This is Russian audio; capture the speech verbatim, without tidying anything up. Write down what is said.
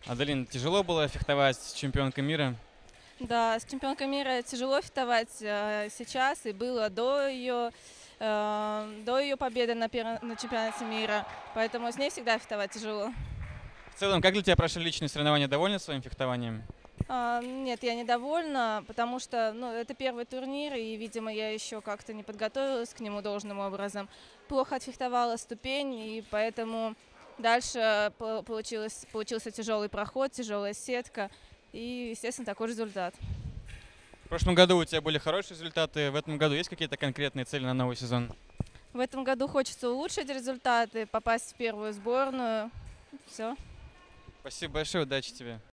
Аделин, тяжело было фехтовать с чемпионкой мира? Да, с чемпионкой мира тяжело фехтовать э, сейчас и было до ее, э, до ее победы на, пер- на чемпионате мира, поэтому с ней всегда фехтовать тяжело. В целом, как для тебя прошли личные соревнования? Довольна своим фехтованием? А, нет, я недовольна, потому что ну, это первый турнир, и, видимо, я еще как-то не подготовилась к нему должным образом. Плохо отфехтовала ступень, и поэтому дальше по- получилось, получился тяжелый проход, тяжелая сетка и, естественно, такой результат. В прошлом году у тебя были хорошие результаты. В этом году есть какие-то конкретные цели на новый сезон? В этом году хочется улучшить результаты, попасть в первую сборную. Все. Спасибо большое, удачи тебе.